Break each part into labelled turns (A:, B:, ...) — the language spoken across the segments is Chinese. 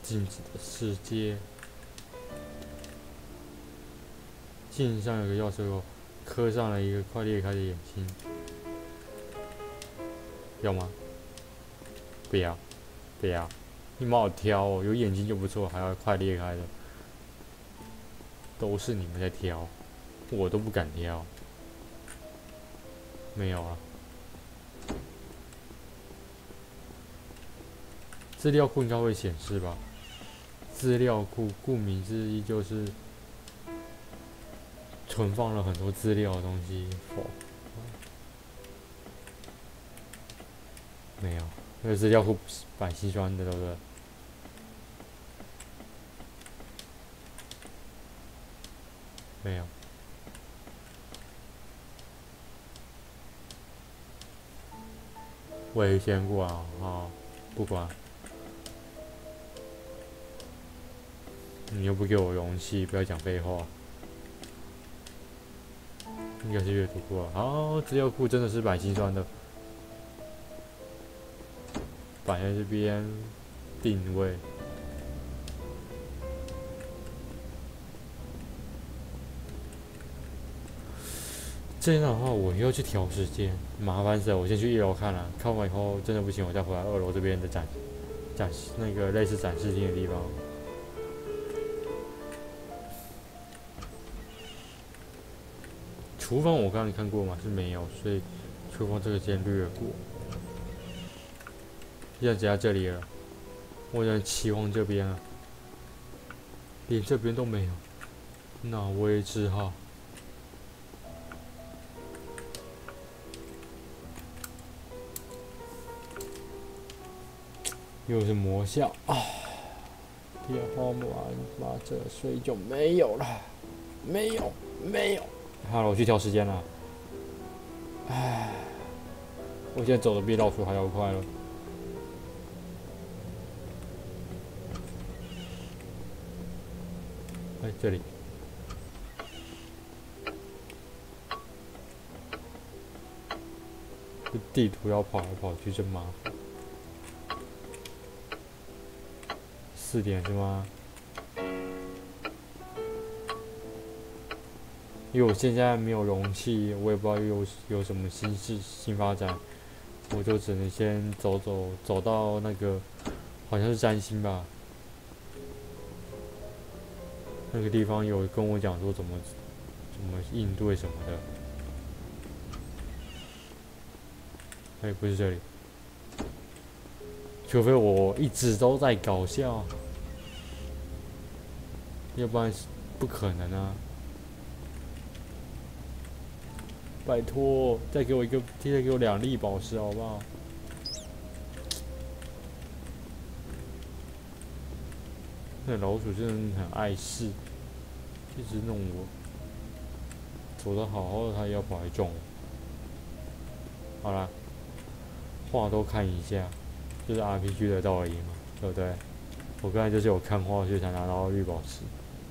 A: 镜子的世界。镜子上有个钥匙扣，刻上了一个快裂开的眼睛。要吗？不要，不要。你蛮好挑哦，有眼睛就不错，还要快裂开的。都是你们在挑，我都不敢挑。没有啊。资料库应该会显示吧？资料库顾名思义就是存放了很多资料的东西。没有，那个资料库摆心酸的，对不对？没有。危险过啊！好，不管。你又不给我容器，不要讲废话。应该是阅读库啊。好，资料库真的是摆心酸的，摆在这边定位。这样的话，我又要去调时间，麻烦死了。我先去1楼看了，看完以后真的不行，我再回来2楼这边的展那个类似展示厅的地方。厨房我刚刚看过嘛，是没有，所以厨房这个先略过。现在只要这里了，我在期望这边啊，连这边都没有，那我也只好。又是魔效啊！电话完，妈这水就没有了，没有。好了，我去调时间了。唉，我现在走的比老鼠还要快了。哎，这里。这地图要跑来跑去真麻烦。4点是吗？因为我现在没有容器，我也不知道有什么新发展，我就只能先走到那个好像是占星吧，那个地方有跟我讲说怎么应对什么的。哎，不是这里，除非我一直都在搞笑，要不然不可能啊。拜托，再给我2粒宝石好不好？那老鼠真的很碍事，一直弄我。走得好好的，它也要跑来撞我。好啦，画都看一下，就是 RPG 的道理嘛，对不对？我刚才就是有看画，所以才拿到绿宝石。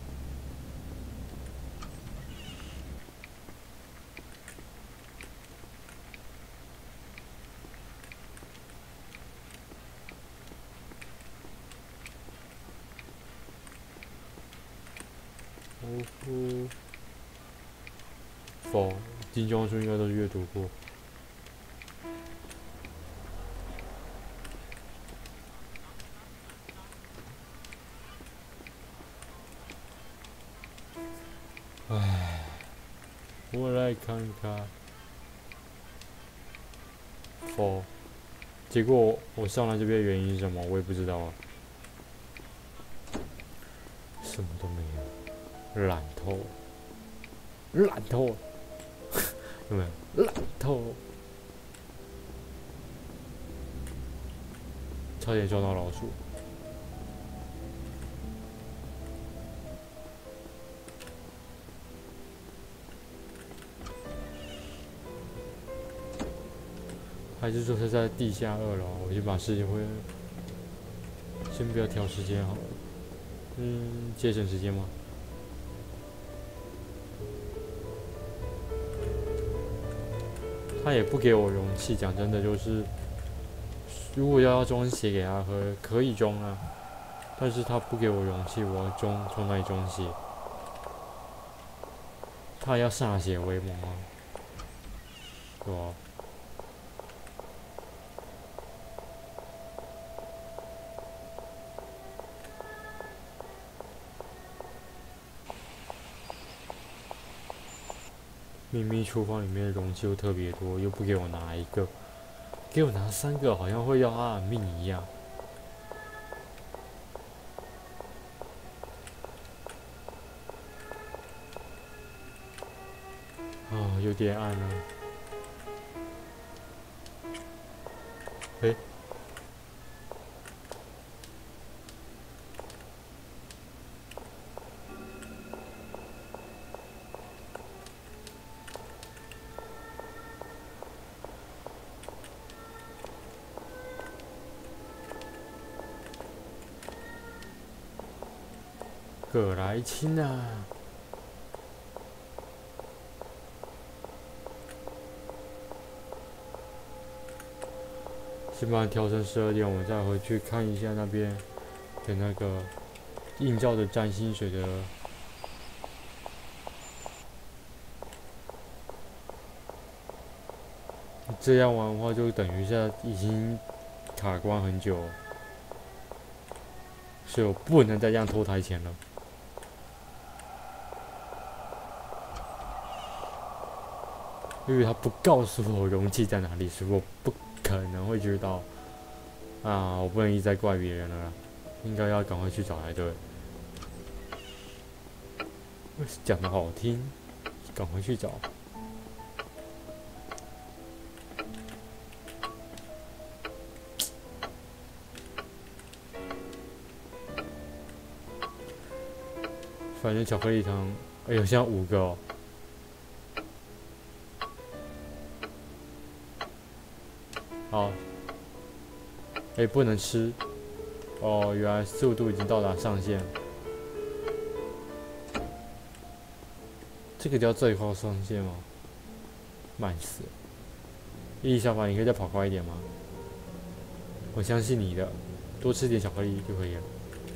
A: 否，金装书应该都是阅读过。唉，我来看看。否，结果我上来这边的原因是什么？我也不知道啊。什么都没有，懒透了，有没有？懒透了，差点撞到老鼠。还是说是在地下2楼？我先把事情先不要调时间好了。节省时间吗？他也不给我容器，讲真的就是，如果要装血给他喝，可以装啊， 但是他不给我容器，我要从哪里装血？他要歃血为盟啊，对吧？明明厨房里面的容器又特别多，又不给我拿一个，给我拿3个，好像会要他的命一样。啊，有点暗了。诶，葛莱钦啊！先把它调成12点，我们再回去看一下那边的那个映照的占星水的。这样玩的话，就等于是已经卡关很久了，所以我不能再这样拖台前了。因为他不告诉我容器在哪里，所以我不可能会知道。啊，我不能一直在怪别人了啦，应该要赶快去找才对。讲的好听，赶快去找。反正巧克力糖，哎呦，现在5个哦。好，哎，不能吃。哦，原来速度已经到达上限。这个叫最高上限吗？慢死了！伊丽莎白，你可以再跑快一点吗？我相信你的，多吃点巧克力就可以了。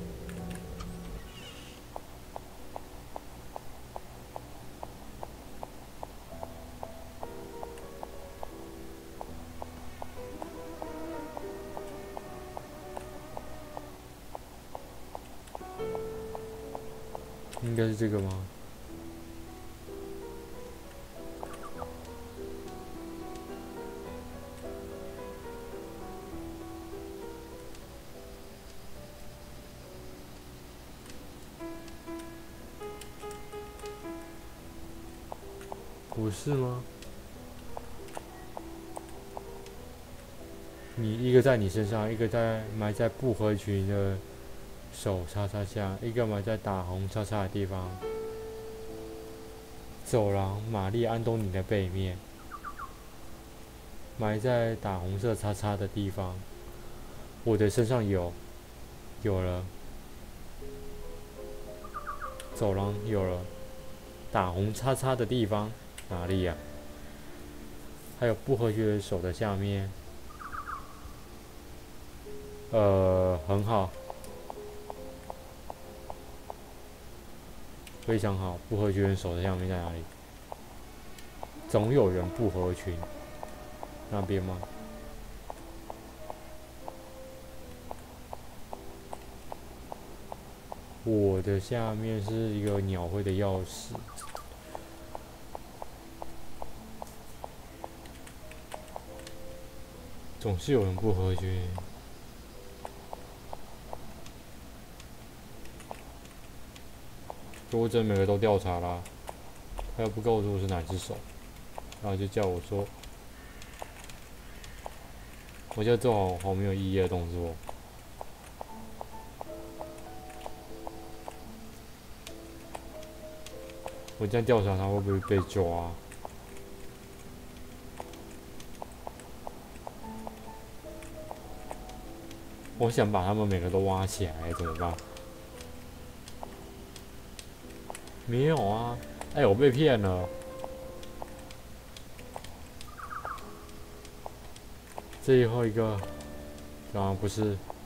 A: 应该是这个吗？不是吗？你一个在你身上，一个埋在不合群的手叉叉下，一个埋在打红叉叉的地方。走廊玛丽安东尼的背面，埋在打红色叉叉的地方。我的身上有了，走廊有了，打红叉叉的地方哪里呀？还有不合群的手的下面。很好，非常好。不合群手的下面在哪里？总有人不合群，那边吗？我的下面是一个鸟会的钥匙。总是有人不合群。如果真每个都调查啦，他又不告诉我是哪只手，然后就叫我说，我就做好没有意义的动作。我这样调查他会不会被抓？我想把他们每个都挖起来，怎么办？没有啊，哎，我被骗了。最后一个，当然不是。